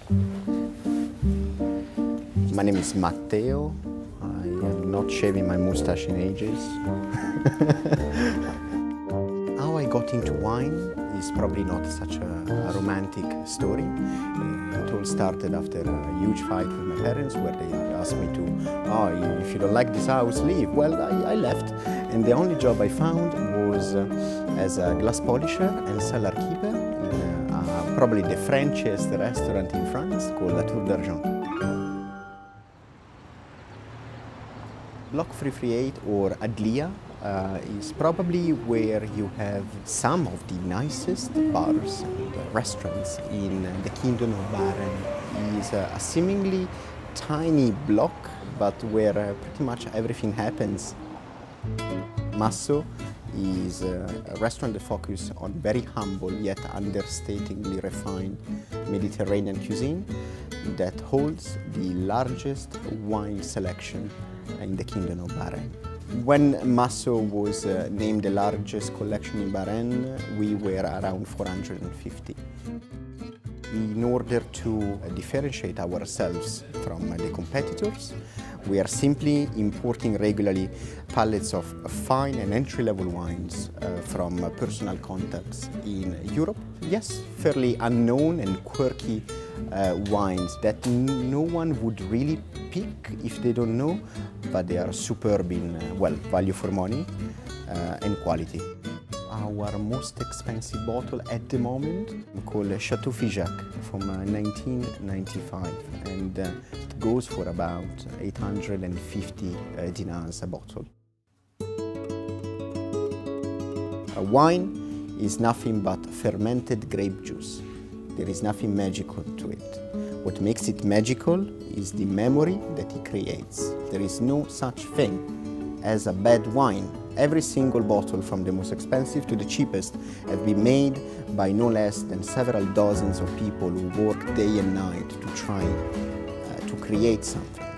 My name is Matteo. I am not shaving my mustache in ages. How I got into wine is probably not such a romantic story. It all started after a huge fight with my parents where they asked me to, if you don't like this house, leave. Well, I left. And the only job I found was as a glass polisher and cellar keeper in probably the Frenchiest restaurant in France called La Tour d'Argent. Block 338 or Adlia is probably where you have some of the nicest bars and restaurants in the Kingdom of Baren. It's a seemingly tiny block, but where pretty much everything happens. Masso is a restaurant that focuses on very humble yet understatingly refined Mediterranean cuisine that holds the largest wine selection in the Kingdom of Bahrain. When Masso was named the largest collection in Bahrain, we were around 450. In order to differentiate ourselves from the competitors, we are simply importing regularly pallets of fine and entry-level wines from personal contacts in Europe. Yes, fairly unknown and quirky wines that no one would really pick if they don't know, but they are superb in, value for money and quality. Our most expensive bottle at the moment called Chateau Figeac from 1995, and it goes for about 850 dinars a bottle. A wine is nothing but fermented grape juice. There is nothing magical to it. What makes it magical is the memory that it creates. There is no such thing as a bad wine. Every single bottle, from the most expensive to the cheapest, have been made by no less than several dozens of people who work day and night to try to create something.